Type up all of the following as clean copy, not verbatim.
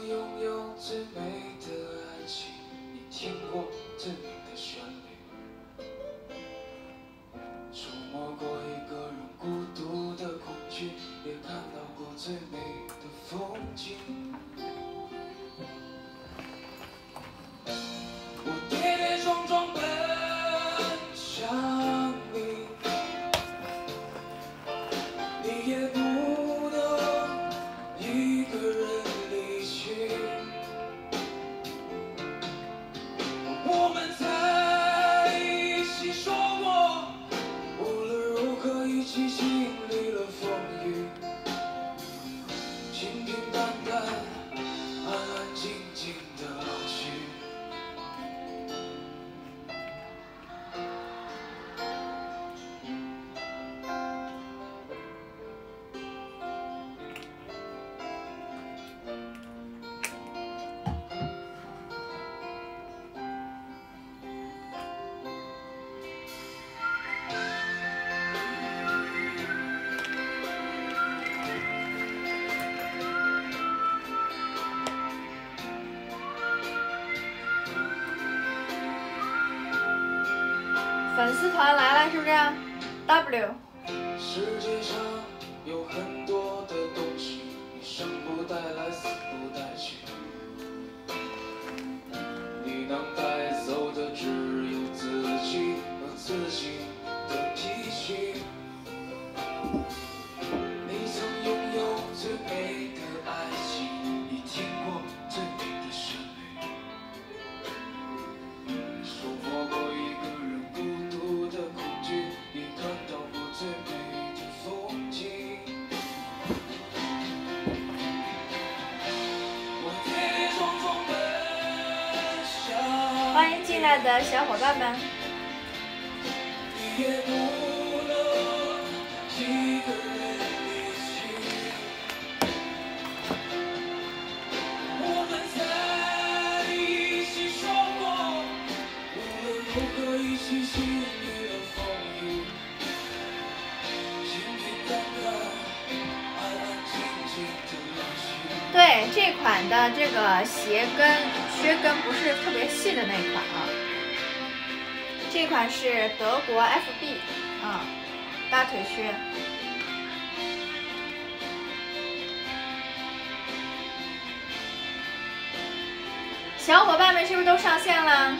拥有最美的爱情，你听过最美的旋律，触摸过一个人孤独的恐惧，也看到过最美的风景。我跌跌撞撞奔向你，你也不能一个人离去。我们在一起说过，无论如何一起经历了风雨，平平淡淡，安安静静的老去。 粉丝团来了，是不是 ？W。 世界上有很多的东西，你生不带来，死不带去。你能带走的只有自己和自己的脾气。你曾拥有最美的爱情，你听过最美的旋律，触摸过一个人孤独的恐惧，也看到过最美的风景。我跌跌撞撞奔向， 欢迎进来的小伙伴们。 你也不能一个人离去。我们在一起说过，无论如何一起经历了风雨，平平淡淡，安安静静的老去。 对，这款的这个鞋跟靴跟不是特别细的那一款啊，这款是德国 FB 啊大腿靴。小伙伴们是不是都上线了？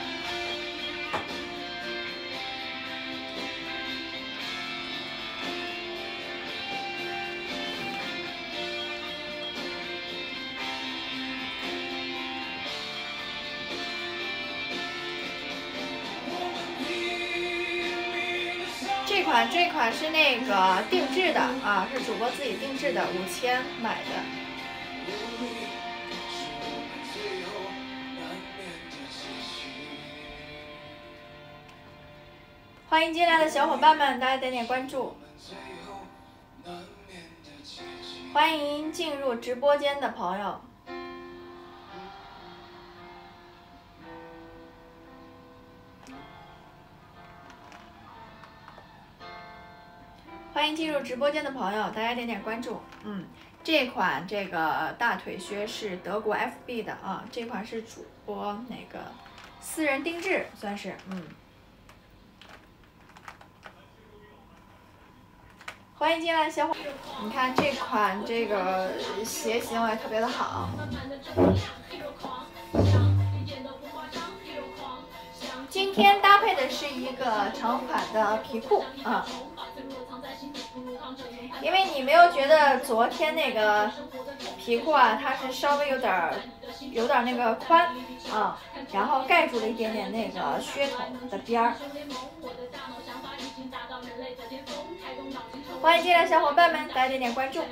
这款是那个定制的啊，是主播自己定制的，5000买的。欢迎进来的小伙伴们，大家点点关注。欢迎进入直播间的朋友。欢迎进入直播间的朋友，大家点点关注。这款这个大腿靴是德国 FB 的啊，这款是主播那个私人定制，算是欢迎进来的小伙伴，你看这款这个鞋型也特别的好。今天搭配的是一个长款的皮裤啊。因为你没有觉得昨天那个皮裤啊，它是稍微有点那个宽啊，然后盖住了一点点那个靴筒的边儿。欢迎进来小伙伴们，大家点点关注。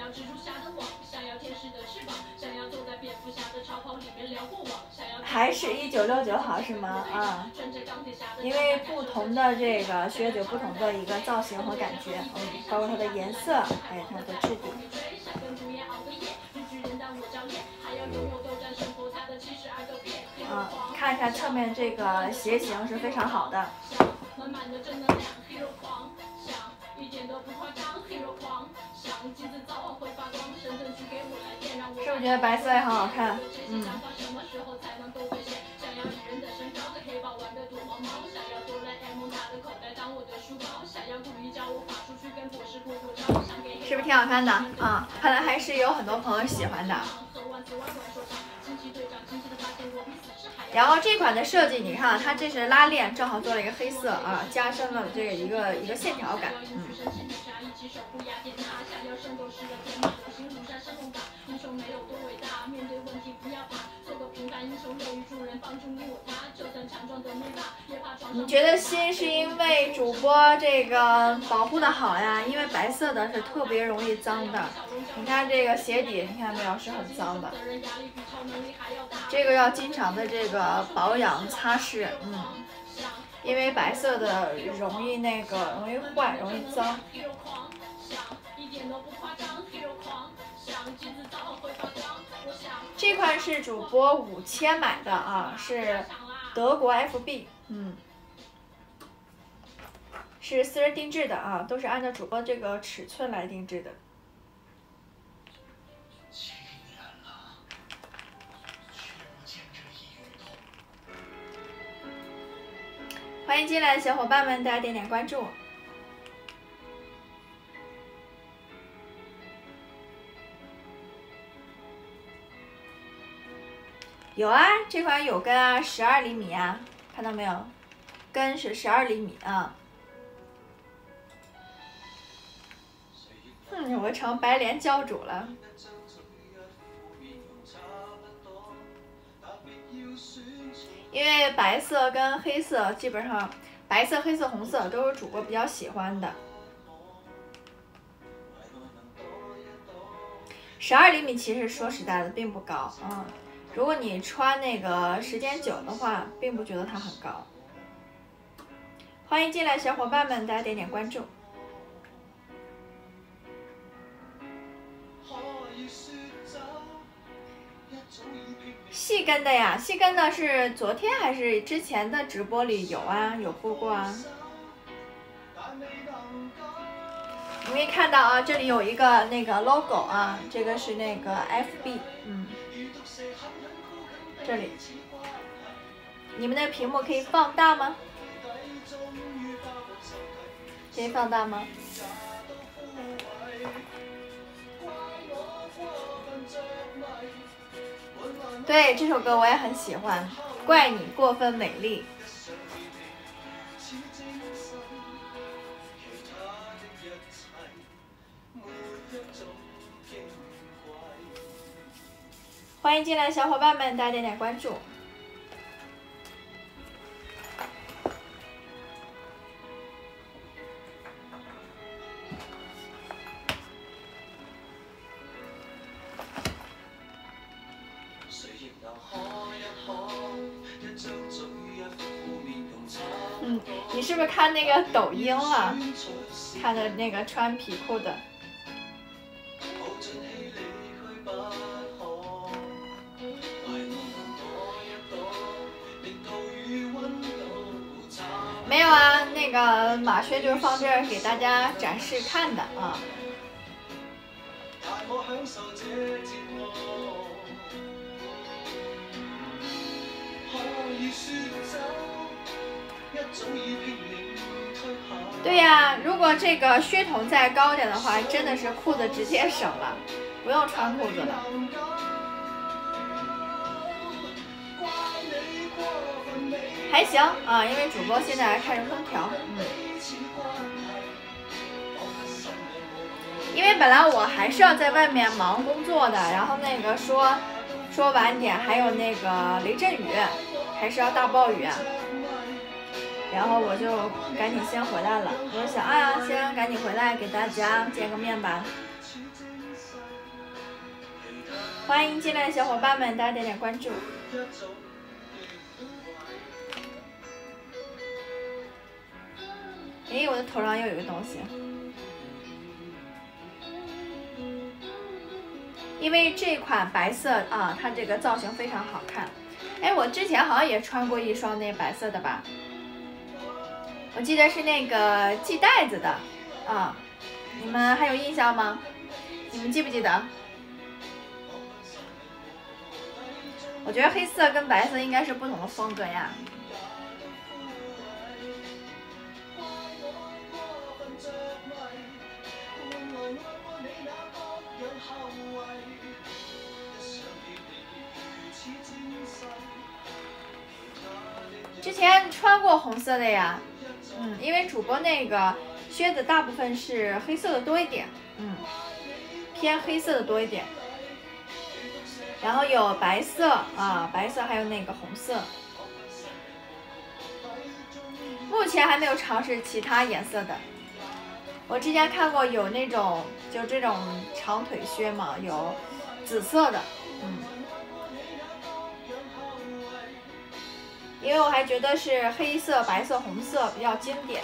还是1969好是吗？啊，因为不同的这个靴子有不同的一个造型和感觉，包括它的颜色，还有它的质地。看一下侧面这个鞋型是非常好的。是不我觉得白色也很好看，是不是挺好看的啊？看来还是有很多朋友喜欢的。然后这款的设计，你看它这是拉链，正好做了一个黑色啊，加深了这个一个线条感，你觉得新是因为主播这个保护的好呀？因为白色的是特别容易脏的，你看这个鞋底，你看没有，是很脏的，这个要经常的这个保养擦拭，因为白色的容易坏，容易脏。这款是主播5000买的啊，是德国 FB，是私人定制的啊，都是按照主播这个尺寸来定制的。欢迎进来的小伙伴们，大家点点关注。有啊，这款有跟啊，12厘米啊，看到没有？跟是12厘米啊。我成白莲教主了。因为白色跟黑色基本上，白色、黑色、红色都是主播比较喜欢的。12厘米其实说实在的并不高，如果你穿那个时间久的话，并不觉得它很高。欢迎进来小伙伴们，大家点点关注。细跟的呀，细跟的是昨天还是之前的直播里有啊，有播过啊。你可以看到啊，这里有一个那个 logo 啊，这个是那个 FB，这里，你们的屏幕可以放大吗？可以放大吗？对，这首歌我也很喜欢，怪你过分美丽。欢迎进来的小伙伴们，大家点点关注。你是不是看那个抖音了？看的那个穿皮裤的。没有啊，那个马靴就是放这儿给大家展示看的啊。对呀，如果这个靴筒再高点的话，真的是裤子直接省了，不用穿裤子了。还行啊，因为主播现在还开着空调，因为本来我还是要在外面忙工作的，然后那个说晚点，还有那个雷阵雨，还是要大暴雨啊，然后我就赶紧先回来了。我想先赶紧回来给大家见个面吧。欢迎进来的小伙伴们，大家点点关注。我的头上又有一个东西。因为这款白色啊，它这个造型非常好看。我之前好像也穿过一双那白色的吧，我记得是那个系带子的啊，你们还有印象吗？你们记不记得？ 我觉得黑色跟白色应该是不同的风格呀。之前穿过红色的呀，因为主播那个靴子大部分是黑色的多一点，偏黑色的多一点。然后有白色啊，白色还有那个红色。目前还没有尝试其他颜色的。我之前看过有那种就这种长腿靴嘛，有紫色的，因为我还觉得是黑色、白色、红色比较经典。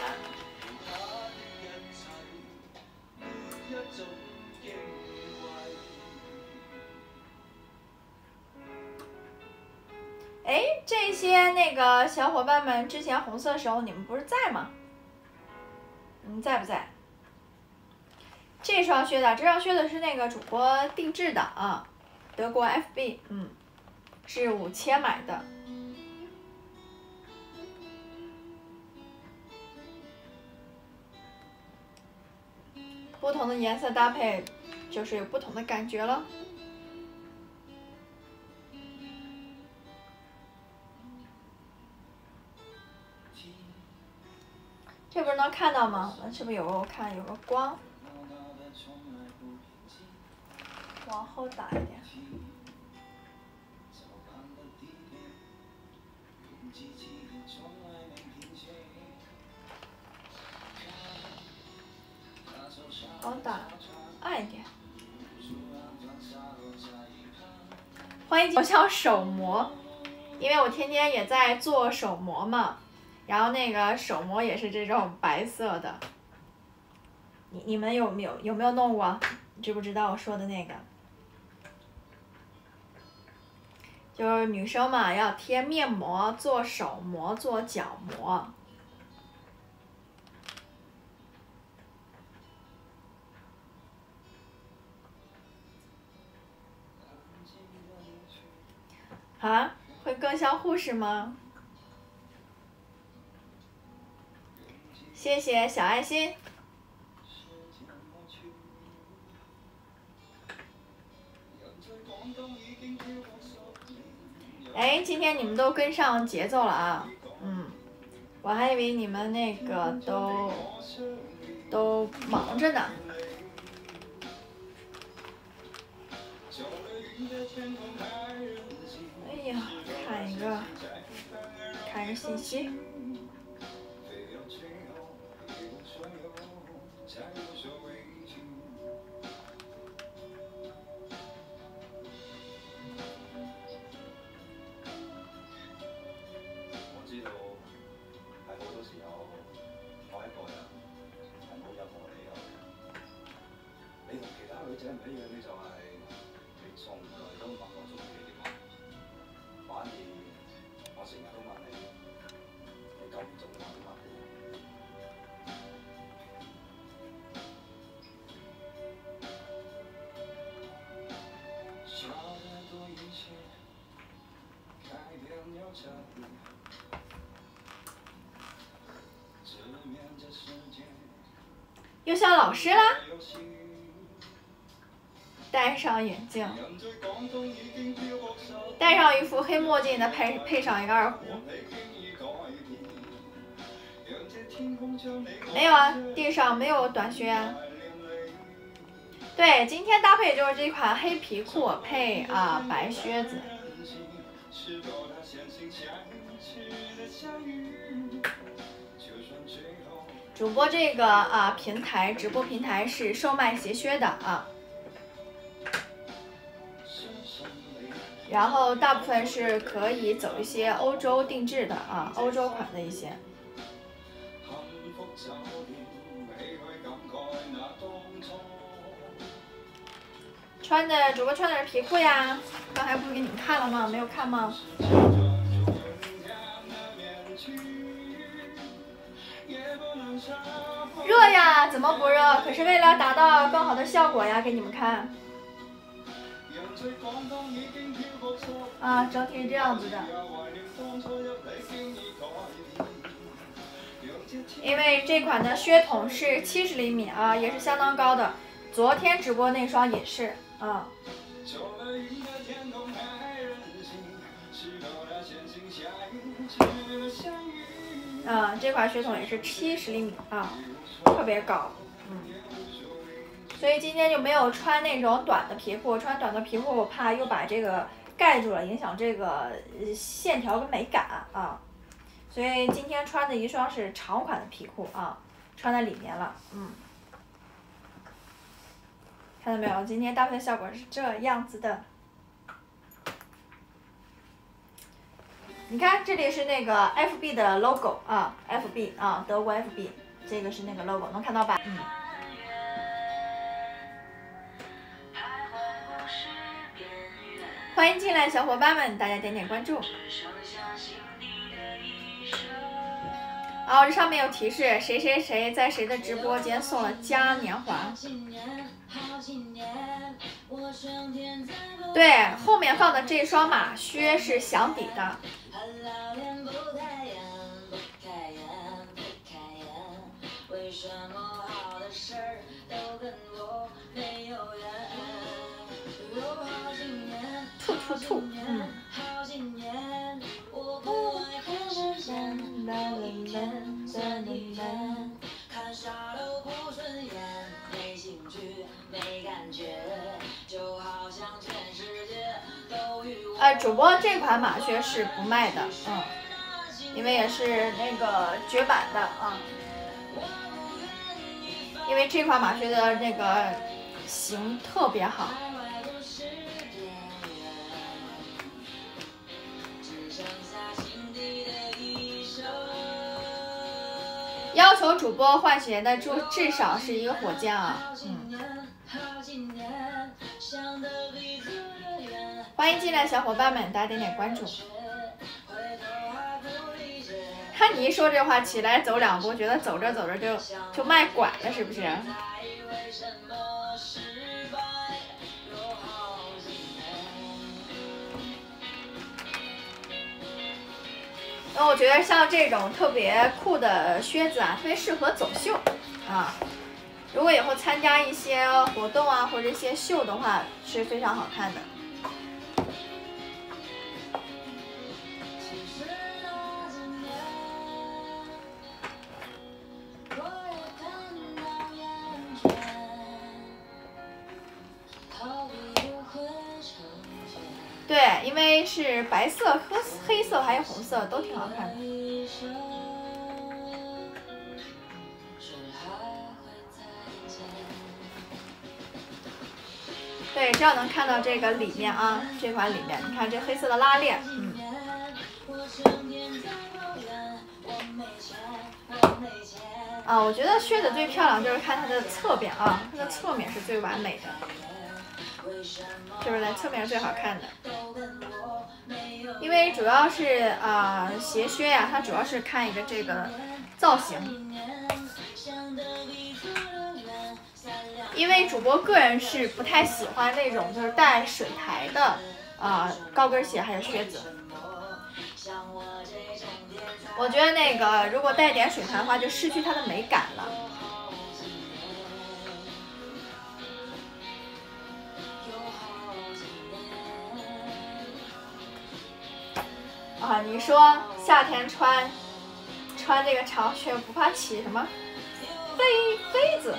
哎，这些那个小伙伴们，之前红色的时候你们不是在吗？你们在不在？这双靴子，这双靴子是那个主播定制的啊，德国 FB，是5000买的。不同的颜色搭配，就是有不同的感觉了。这不是能看到吗？是不是有个我看有个光？往后打一点。往打暗一点。欢迎，我像手模，因为我天天也在做手模嘛。然后那个手模也是这种白色的，你们有没有弄过？你知不知道我说的那个？就是女生嘛，要贴面膜、做手模、做脚模。啊，会更像护士吗？谢谢小爱心。哎，今天你们都跟上节奏了啊，我还以为你们那个都忙着呢。哎呀，看一个信息。又像老师啦，戴上眼镜，戴上一副黑墨镜，再配上一个二胡。没有啊，地上没有短靴啊。对，今天搭配就是这款黑皮裤配白靴子。主播这个平台直播平台是售卖鞋靴的啊，然后大部分是可以走一些欧洲定制的啊，欧洲款的一些。主播穿的是皮裤呀，刚才不是给你们看了吗？没有看吗？热呀，怎么不热？可是为了达到更好的效果呀，给你们看。 啊，整体是这样子的。因为这款的靴筒是70厘米啊，也是相当高的。昨天直播那双也是啊。这款靴筒也是70厘米啊，特别高，所以今天就没有穿那种短的皮裤，穿短的皮裤我怕又把这个盖住了，影响这个线条跟美感啊，所以今天穿的一双是长款的皮裤啊，穿在里面了，看到没有？今天搭配的效果是这样子的。你看这里是那个 FB 的 logo 啊 ，FB 啊，德国 FB， 这个是那个 logo， 能看到吧？欢迎进来小伙伴们，大家点点关注。这上面有提示，谁谁谁在谁的直播间送了嘉年华。对，后面放的这双马靴是响底的。吐吐吐，主播这款马靴是不卖的，因为也是那个绝版的啊，因为这款马靴的那个型特别好。要求主播换鞋的至少是一个火箭啊！欢迎进来小伙伴们，大家点点关注。看你一说这话，起来走两步，觉得走着走着就迈拐了，是不是？那我觉得像这种特别酷的靴子啊，特别适合走秀啊。如果以后参加一些活动啊，或者一些秀的话，是非常好看的。对，因为是白色和黑色还有红色都挺好看的。对，这样能看到这个里面啊，这款里面，你看这黑色的拉链，我觉得靴子最漂亮就是看它的侧面啊，它的侧面是最完美的，是不是？侧面是最好看的，因为主要是鞋靴呀，它主要是看一个这个造型。因为主播个人是不太喜欢那种就是带水台的高跟鞋还有靴子，我觉得那个如果带点水台的话就失去它的美感了。你说夏天穿这个长靴不怕起什么痱子？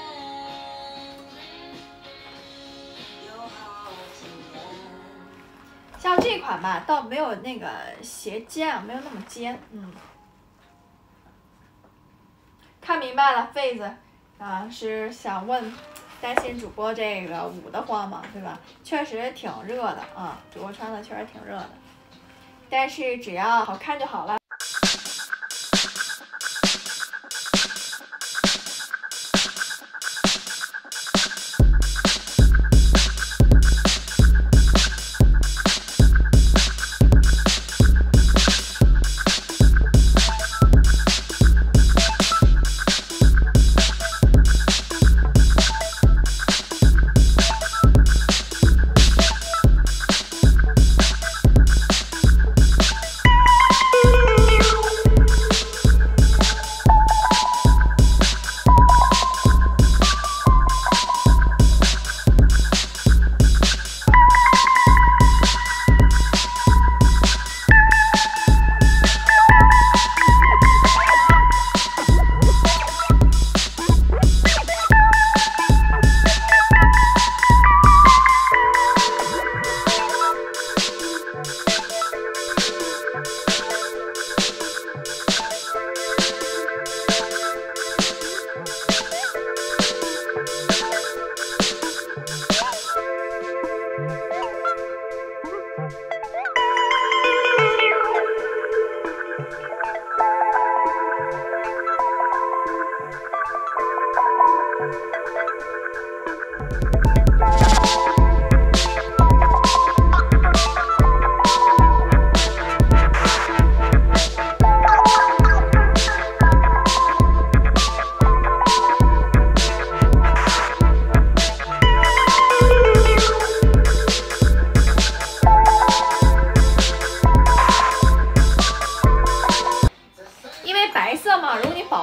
像这款吧，倒没有那个鞋尖啊，没有那么尖，看明白了，痱子是想问，担心主播这个捂得慌嘛，对吧？确实挺热的啊，主播穿的确实挺热的，但是只要好看就好了。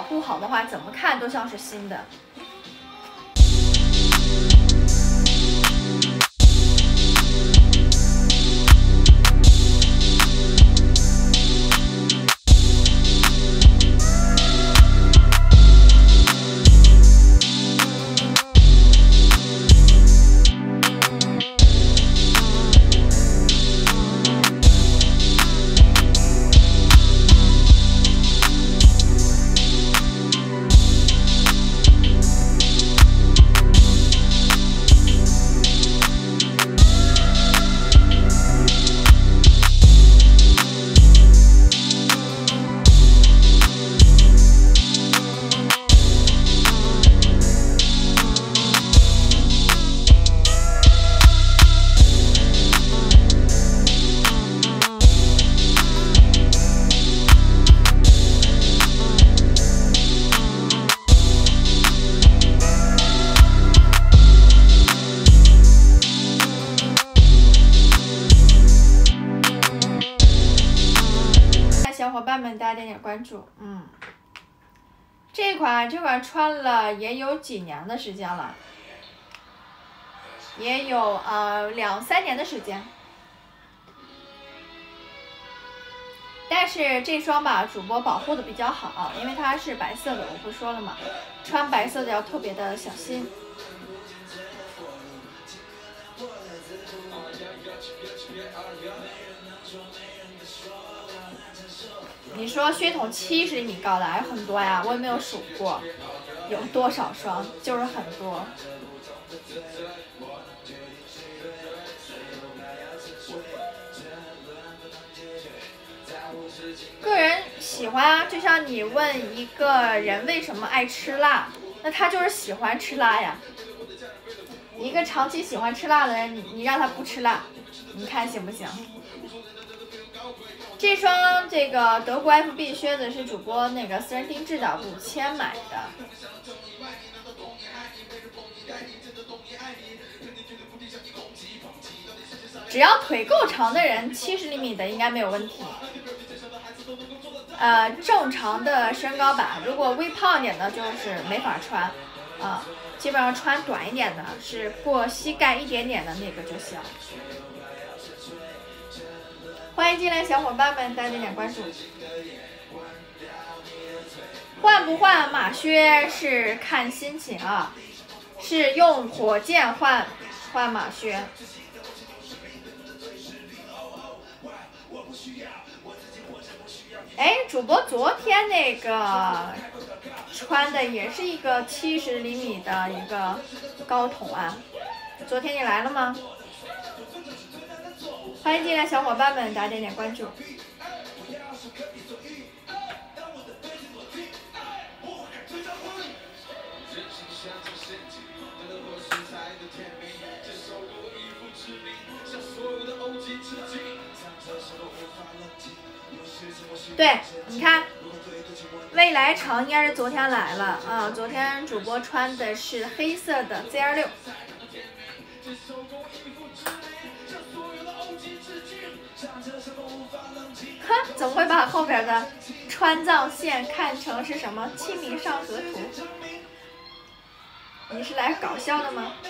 保护好的话，怎么看都像是新的。小伙伴们，大家点点关注。这款穿了也有几年的时间了，也有2-3年的时间。但是这双吧，主播保护的比较好，因为它是白色的，我不说了嘛，穿白色的要特别的小心。你说靴筒70厘米高的还有很多呀，我也没有数过有多少双，就是很多。个人喜欢啊，就像你问一个人为什么爱吃辣，那他就是喜欢吃辣呀。一个长期喜欢吃辣的人，你让他不吃辣，你看行不行？这双这个德国 FB 靴子是主播那个私人定制的，5000买的。只要腿够长的人，70厘米的应该没有问题。正常的身高吧，如果微胖一点的，就是没法穿。基本上穿短一点的，是过膝盖一点点的那个就行。欢迎进来小伙伴们，大家点点关注。换不换马靴是看心情啊，是用火箭换马靴。哎，主播昨天那个穿的也是一个70厘米的一个高筒啊，昨天你来了吗？欢迎进来小伙伴们，大家点点关注。对，你看，未来城应该是昨天来了啊。昨天主播穿的是黑色的 ZR6。哼，怎么会把后边的川藏线看成是什么《清明上河图》？你是来搞笑的吗？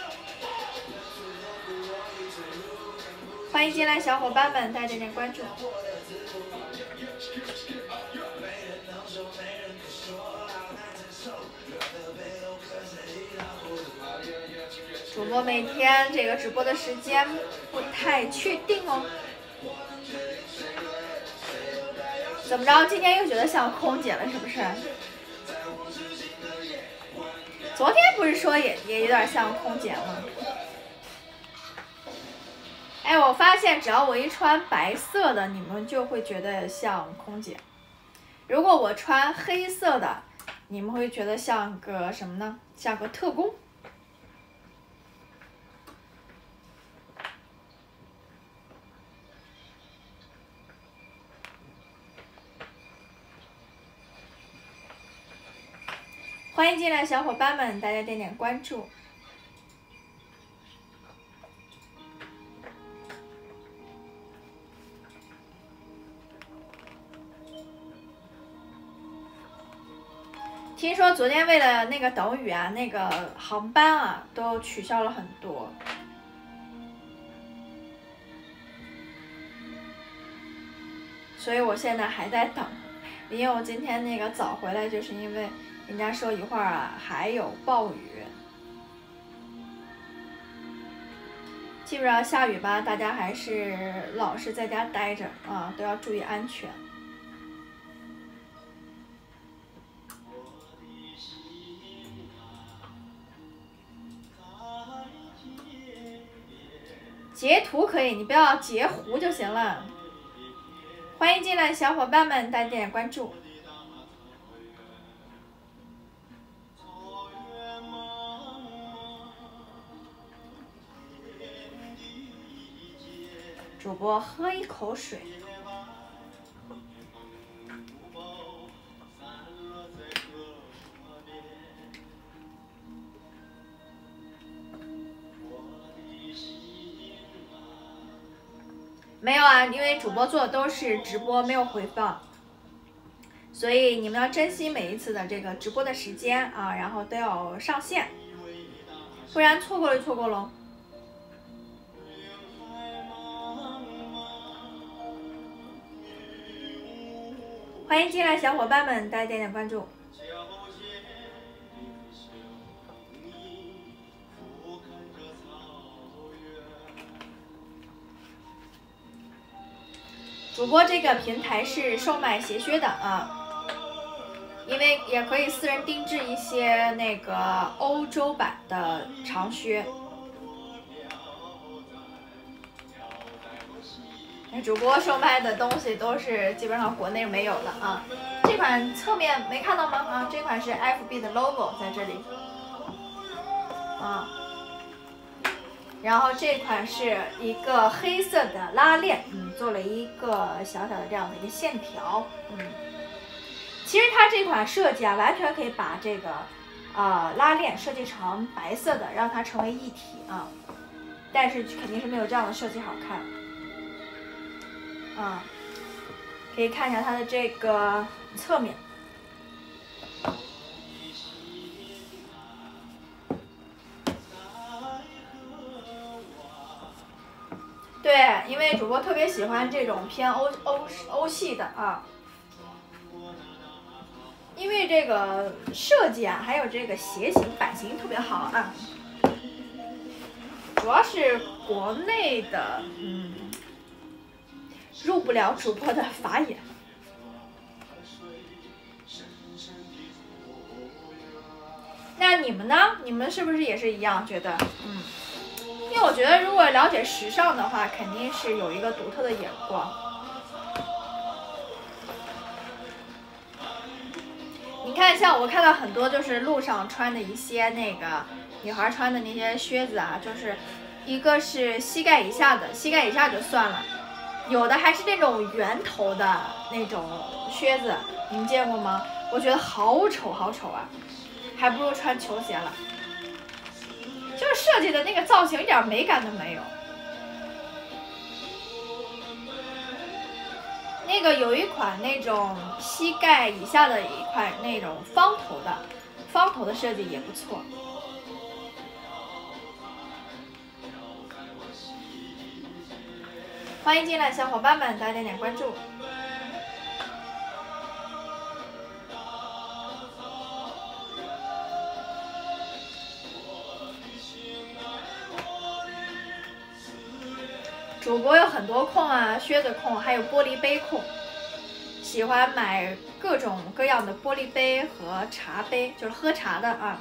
欢迎进来小伙伴们，大家点点关注。主播每天这个直播的时间不太确定哦。怎么着？今天又觉得像空姐了，是不是？昨天不是说也有点像空姐吗？哎，我发现只要我一穿白色的，你们就会觉得像空姐；如果我穿黑色的，你们会觉得像个什么呢？像个特工。欢迎进来小伙伴们，大家点点关注。 听说昨天为了那个等雨啊，那个航班啊都取消了很多。所以我现在还在等，因为我今天那个早回来，就是因为人家说一会儿啊还有暴雨。基本上下雨吧，大家还是老是在家待着啊，都要注意安全。截图可以，你不要截胡就行了。欢迎进来的小伙伴们，大家点点关注。主播喝一口水。没有啊，因为主播做的都是直播，没有回放，所以你们要珍惜每一次的这个直播的时间啊，然后都要上线，不然错过了就错过喽。欢迎进来小伙伴们，大家点点关注。主播这个平台是售卖鞋靴的啊，因为也可以私人定制一些那个欧洲版的长靴。主播售卖的东西都是基本上国内没有的啊。这款侧面没看到吗？啊，这款是 FB 的 logo 在这里啊。然后这款是一个黑色的拉链，做了一个小小的这样的一个线条，其实它这款设计啊，完全可以把这个拉链设计成白色的，让它成为一体啊，但是肯定是没有这样的设计好看。可以看一下它的这个侧面。对，因为主播特别喜欢这种偏欧系的啊，因为这个设计啊，还有这个鞋型版型特别好啊，主要是国内的入不了主播的法眼。那你们呢？你们是不是也是一样觉得？因为我觉得如果了解时尚的话，肯定是有一个独特的眼光。你看，像我看到很多就是路上穿的一些那个女孩穿的那些靴子啊，就是一个是膝盖以下的，膝盖以下就算了，有的还是那种圆头的那种靴子，你们见过吗？我觉得好丑好丑啊，还不如穿球鞋了。就是设计的那个造型一点美感都没有。那个有一款那种膝盖以下的一款那种方头的设计也不错。欢迎进来小伙伴们，大家点点关注。主播有很多控啊，靴子控，还有玻璃杯控，喜欢买各种各样的玻璃杯和茶杯，就是喝茶的啊。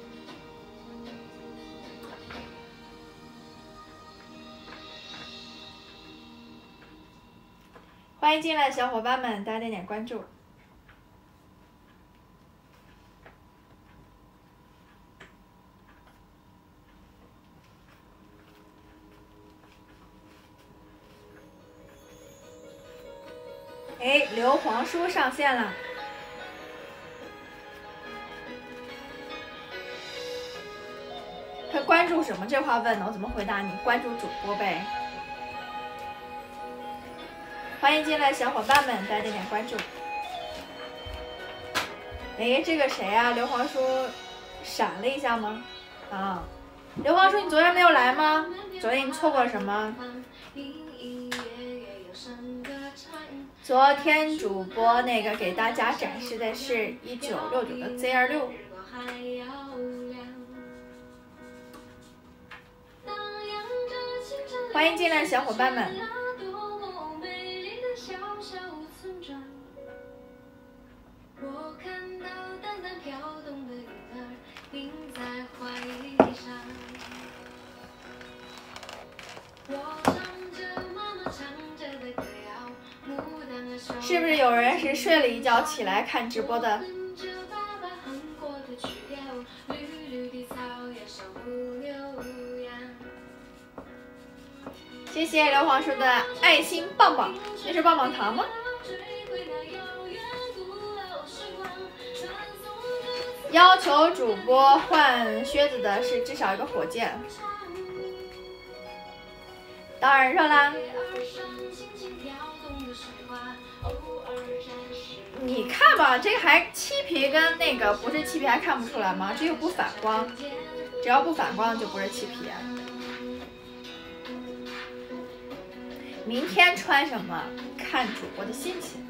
欢迎进来的小伙伴们，大家点点关注。哎，刘皇叔上线了。他关注什么？这话问的，我怎么回答你？关注主播呗。欢迎进来小伙伴们，大家点点关注。 哎，这个谁啊？刘皇叔闪了一下吗？啊，刘皇叔，你昨天没有来吗？昨天你错过了什么？昨天主播那个给大家展示的是1969的 Z26。欢迎进来的小伙伴们。我看到淡淡飘动的云儿印在怀里上，我唱着妈妈唱着的歌谣，牡丹的手是不是有人是睡了一觉起来看直播的？谢谢刘皇叔的爱心棒棒，那是棒棒糖吗？要求主播换靴子的是至少一个火箭，当然热啦。你看吧，这个还漆皮跟那个不是漆皮还看不出来吗？这又不反光，只要不反光就不是漆皮。明天穿什么看主播的心情。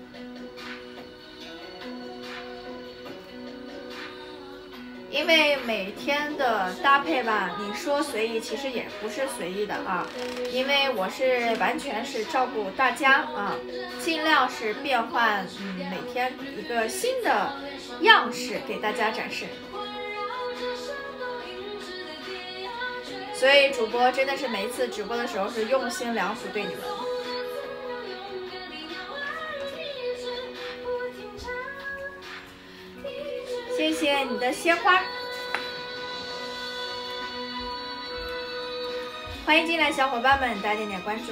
因为每天的搭配吧，你说随意，其实也不是随意的啊。因为我是完全是照顾大家啊，尽量是变换，每天一个新的样式给大家展示。所以主播真的是每一次直播的时候是用心良苦对你们。谢谢你的鲜花，欢迎进来小伙伴们，大家点点关注。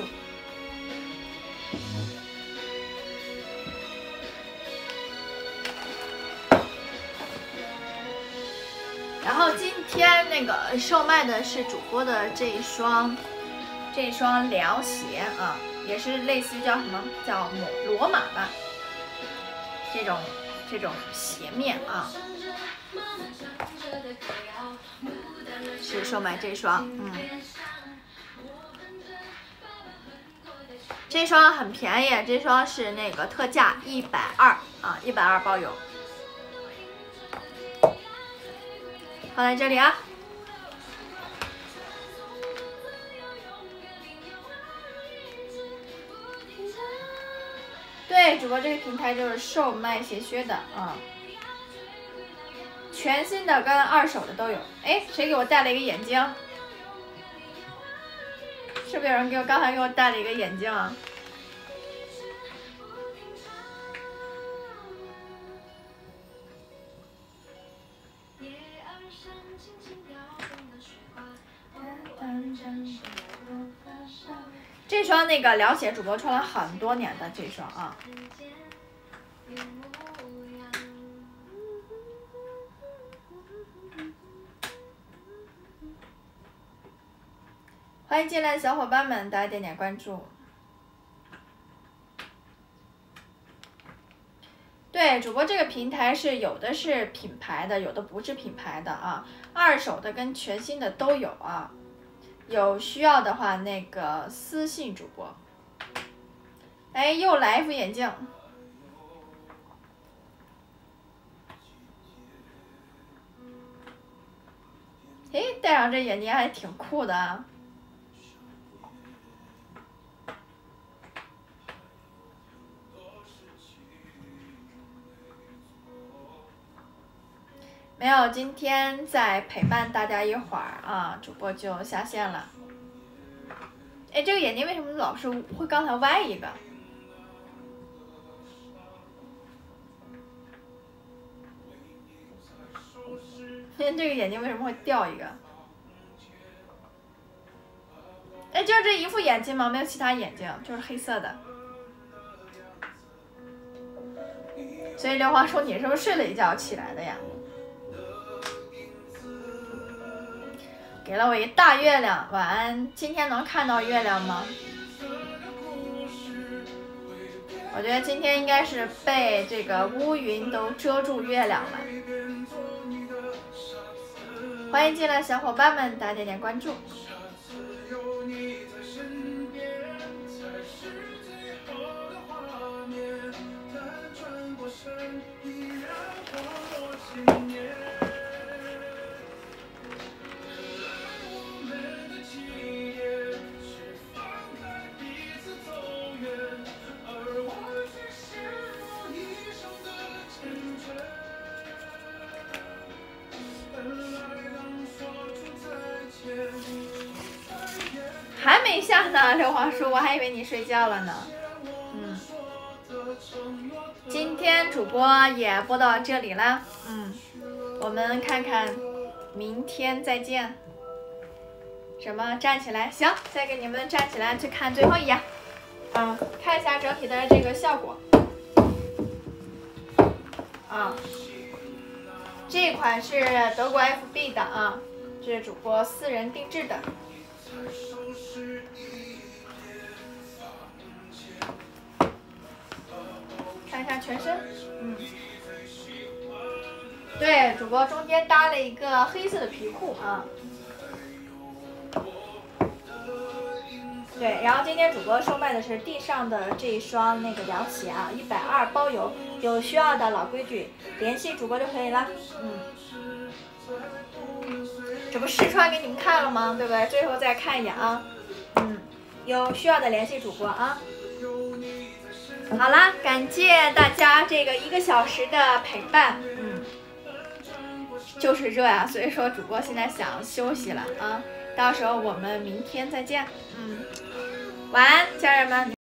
然后今天那个售卖的是主播的这一双凉鞋啊，也是类似于叫什么叫罗马吧，这种鞋面啊。是售卖这双，这双很便宜，这双是那个特价120啊，120包邮。放在这里啊。对，主播这个平台就是售卖鞋靴的啊。全新的跟二手的都有。哎，谁给我戴了一个眼镜？是不是有人刚才给我戴了一个眼镜啊？这双那个凉鞋主播穿了很多年的这双啊。欢迎进来的小伙伴们，大家点点关注。对，主播这个平台是有的是品牌的，有的不是品牌的啊，二手的跟全新的都有啊。有需要的话，那个私信主播。哎，又来一副眼镜。哎，戴上这眼镜还挺酷的啊。没有，今天再陪伴大家一会儿啊，主播就下线了。哎，这个眼睛为什么老是会刚才歪一个？这个眼睛为什么会掉一个？哎，就是这一副眼镜吗？没有其他眼镜，就是黑色的。所以刘皇说你是不是睡了一觉起来的呀？给了我一大月亮，晚安。今天能看到月亮吗？ 我觉得今天应该是被这个乌云都遮住月亮了。欢迎进来小伙伴们，大家点点关注。还没下呢，刘皇叔，我还以为你睡觉了呢。今天主播也播到这里了。我们看看，明天再见。什么？站起来？行，再给你们站起来去看最后一眼。看一下整体的这个效果。这款是德国 FB 的啊，这是主播私人定制的。看一下全身，对，主播中间搭了一个黑色的皮裤啊。对，然后今天主播售卖的是地上的这一双那个凉鞋啊，120包邮，有需要的老规矩，联系主播就可以了。这不试穿给你们看了吗？对不对？最后再看一眼啊。有需要的联系主播啊。好啦，感谢大家这个1个小时的陪伴。就是热呀，所以说主播现在想休息了啊。到时候我们明天再见。晚安，家人们。